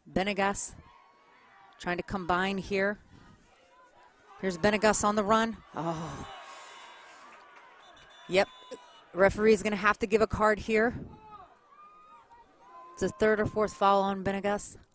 Benegas trying to combine here. Here's Benegas on the run. Oh. Yep. Referee's going to have to give a card here. It's a third or fourth foul on Benegas.